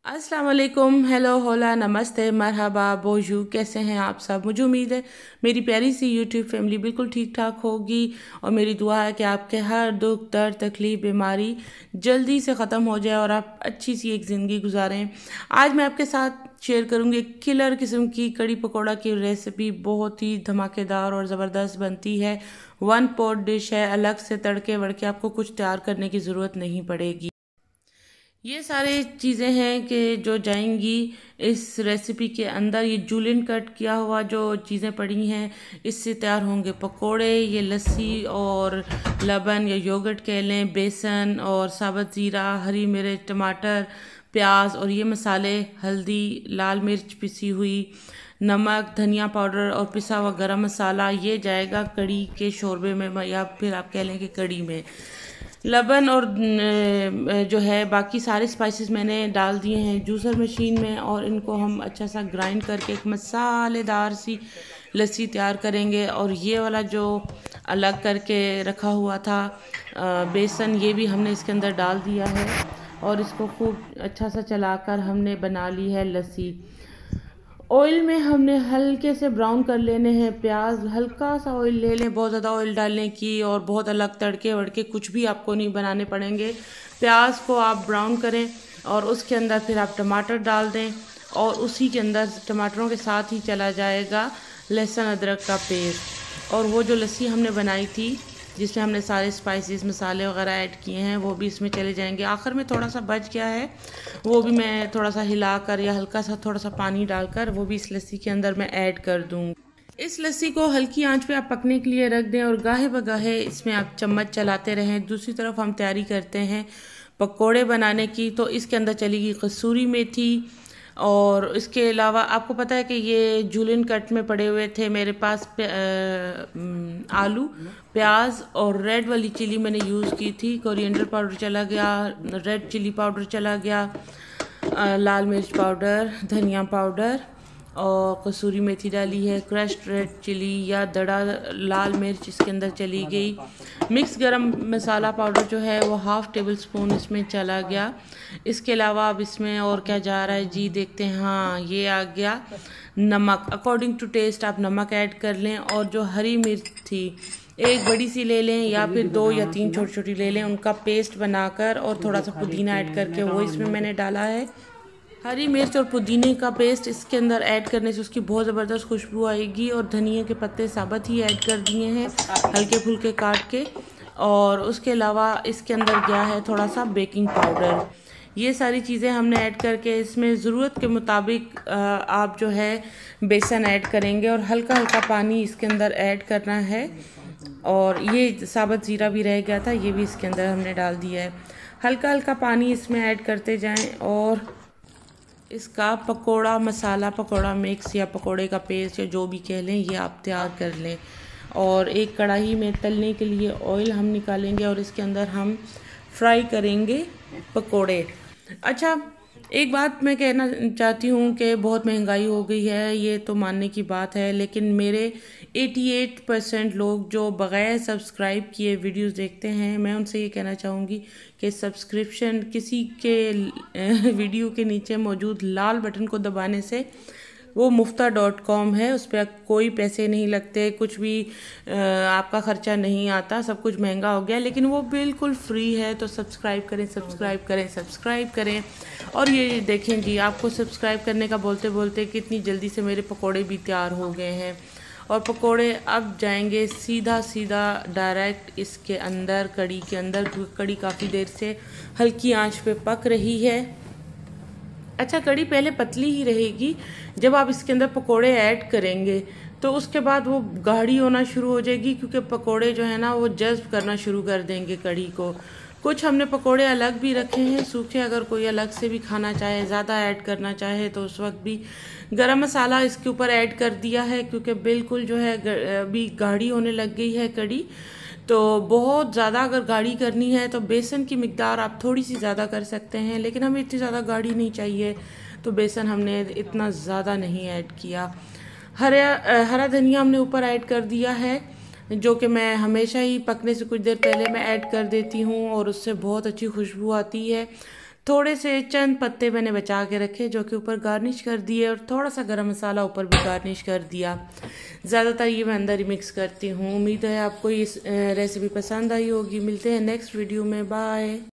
अस्सलाम वालेकुम, हेलो, होला, नमस्ते, मरहबा, बोजू। कैसे हैं आप सब? मुझे उम्मीद है मेरी प्यारी सी यूट्यूब फैमिली बिल्कुल ठीक ठाक होगी और मेरी दुआ है कि आपके हर दुख दर्द तकलीफ़ बीमारी जल्दी से ख़त्म हो जाए और आप अच्छी सी एक ज़िंदगी गुजारें। आज मैं आपके साथ शेयर करूंगी एक किलर किस्म की कड़ी पकौड़ा की रेसिपी। बहुत ही धमाकेदार और ज़बरदस्त बनती है। वन पॉट डिश है, अलग से तड़के वड़के आपको कुछ तैयार करने की ज़रूरत नहीं पड़ेगी। ये सारी चीज़ें हैं कि जो जाएंगी इस रेसिपी के अंदर। ये जूलियन कट किया हुआ जो चीज़ें पड़ी हैं इससे तैयार होंगे पकोड़े। ये लस्सी और लबन या योगर्ट कह लें, बेसन और साबुत ज़ीरा, हरी मिर्च, टमाटर, प्याज और ये मसाले, हल्दी, लाल मिर्च पिसी हुई, नमक, धनिया पाउडर और पिसा हुआ गरम मसाला। ये जाएगा कड़ी के शोरबे में या फिर आप कह लें कि कड़ी में। लबन और जो है बाकी सारे स्पाइसेस मैंने डाल दिए हैं जूसर मशीन में और इनको हम अच्छा सा ग्राइंड करके एक मसालेदार सी लस्सी तैयार करेंगे। और ये वाला जो अलग करके रखा हुआ था बेसन, ये भी हमने इसके अंदर डाल दिया है और इसको खूब अच्छा सा चलाकर हमने बना ली है लस्सी। ऑयल में हमने हल्के से ब्राउन कर लेने हैं प्याज। हल्का सा ऑयल ले लें, बहुत ज़्यादा ऑयल डालने की और बहुत अलग तड़के वड़के कुछ भी आपको नहीं बनाने पड़ेंगे। प्याज को आप ब्राउन करें और उसके अंदर फिर आप टमाटर डाल दें और उसी के अंदर टमाटरों के साथ ही चला जाएगा लहसुन अदरक का पेस्ट। और वो जो लस्सी हमने बनाई थी जिसमें हमने सारे स्पाइसेस मसाले वगैरह ऐड किए हैं वो भी इसमें चले जाएंगे। आखिर में थोड़ा सा बच गया है, वो भी मैं थोड़ा सा हिलाकर या हल्का सा थोड़ा सा पानी डालकर वो भी इस लस्सी के अंदर मैं ऐड कर दूँगी। इस लस्सी को हल्की आंच पे आप पकने के लिए रख दें और गाहे बगाहे इसमें आप चम्मच चलाते रहें। दूसरी तरफ हम तैयारी करते हैं पकोड़े बनाने की। तो इसके अंदर चलेगी कसूरी मेथी और इसके अलावा आपको पता है कि ये जूलियन कट में पड़े हुए थे मेरे पास आलू, प्याज और रेड वाली चिली मैंने यूज़ की थी। कोरिएंडर पाउडर चला गया, रेड चिली पाउडर चला गया, लाल मिर्च पाउडर, धनिया पाउडर और कसूरी मेथी डाली है। क्रश्ड रेड चिली या दड़ा लाल मिर्च इसके अंदर चली गई। मिक्स गरम मसाला पाउडर जो है वो हाफ़ टेबल स्पून इसमें चला गया। इसके अलावा अब इसमें और क्या जा रहा है जी, देखते हैं। हाँ, ये आ गया नमक। अकॉर्डिंग टू टेस्ट आप नमक ऐड कर लें। और जो हरी मिर्च थी एक बड़ी सी ले लें या फिर 2 या 3 छोटी छोटी ले लें, उनका पेस्ट बनाकर और थोड़ा सा पुदीना ऐड करके वो इसमें मैंने डाला है। हरी मिर्च और पुदीने का पेस्ट इसके अंदर ऐड करने से उसकी बहुत ज़बरदस्त खुशबू आएगी। और धनिया के पत्ते साबुत ही ऐड कर दिए हैं हल्के फुल्के काट के। और उसके अलावा इसके अंदर गया है थोड़ा सा बेकिंग पाउडर। ये सारी चीज़ें हमने ऐड करके इसमें ज़रूरत के मुताबिक आप जो है बेसन ऐड करेंगे और हल्का हल्का पानी इसके अंदर ऐड करना है। और ये साबुत ज़ीरा भी रह गया था, ये भी इसके अंदर हमने डाल दिया है। हल्का हल्का पानी इसमें ऐड करते जाएं और इसका पकोड़ा मसाला, पकोड़ा मिक्स या पकोड़े का पेस्ट या जो भी कह लें, ये आप तैयार कर लें। और एक कढ़ाई में तलने के लिए ऑयल हम निकालेंगे और इसके अंदर हम फ्राई करेंगे पकोड़े। अच्छा, एक बात मैं कहना चाहती हूँ कि बहुत महंगाई हो गई है, ये तो मानने की बात है, लेकिन मेरे 88% लोग जो बग़ैर सब्सक्राइब किए वीडियोस देखते हैं, मैं उनसे ये कहना चाहूँगी कि सब्सक्रिप्शन किसी के वीडियो के नीचे मौजूद लाल बटन को दबाने से, वो मुफ्ता.com है, उस पर कोई पैसे नहीं लगते, कुछ भी आपका ख़र्चा नहीं आता। सब कुछ महंगा हो गया लेकिन वो बिल्कुल फ्री है। तो सब्सक्राइब करें, सब्सक्राइब करें, सब्सक्राइब करें। और ये देखें जी, आपको सब्सक्राइब करने का बोलते बोलते कितनी जल्दी से मेरे पकोड़े भी तैयार हो गए हैं। और पकोड़े अब जाएंगे सीधा सीधा डायरेक्ट इसके अंदर, कड़ी के अंदर, क्योंकि कड़ी काफ़ी देर से हल्की आंच पे पक रही है। अच्छा, कड़ी पहले पतली ही रहेगी, जब आप इसके अंदर पकोड़े ऐड करेंगे तो उसके बाद वो गाढ़ी होना शुरू हो जाएगी, क्योंकि पकोड़े जो है ना वो जज्ब करना शुरू कर देंगे कड़ी को। कुछ हमने पकोड़े अलग भी रखे हैं सूखे, अगर कोई अलग से भी खाना चाहे, ज़्यादा ऐड करना चाहे तो उस वक्त भी। गरम मसाला इसके ऊपर ऐड कर दिया है क्योंकि बिल्कुल जो है अभी गाढ़ी होने लग गई है कड़ी। तो बहुत ज़्यादा अगर गाढ़ी करनी है तो बेसन की मिकदार आप थोड़ी सी ज़्यादा कर सकते हैं, लेकिन हमें इतनी ज़्यादा गाढ़ी नहीं चाहिए तो बेसन हमने इतना ज़्यादा नहीं ऐड किया। हरा धनिया हमने ऊपर ऐड कर दिया है, जो कि मैं हमेशा ही पकने से कुछ देर पहले मैं ऐड कर देती हूँ और उससे बहुत अच्छी खुशबू आती है। थोड़े से चंद पत्ते मैंने बचा के रखे जो कि ऊपर गार्निश कर दिए, और थोड़ा सा गरम मसाला ऊपर भी गार्निश कर दिया। ज़्यादातर ये मैं अंदर ही मिक्स करती हूँ। उम्मीद है आपको इस रेसिपी पसंद आई होगी। मिलते हैं नेक्स्ट वीडियो में। बाय।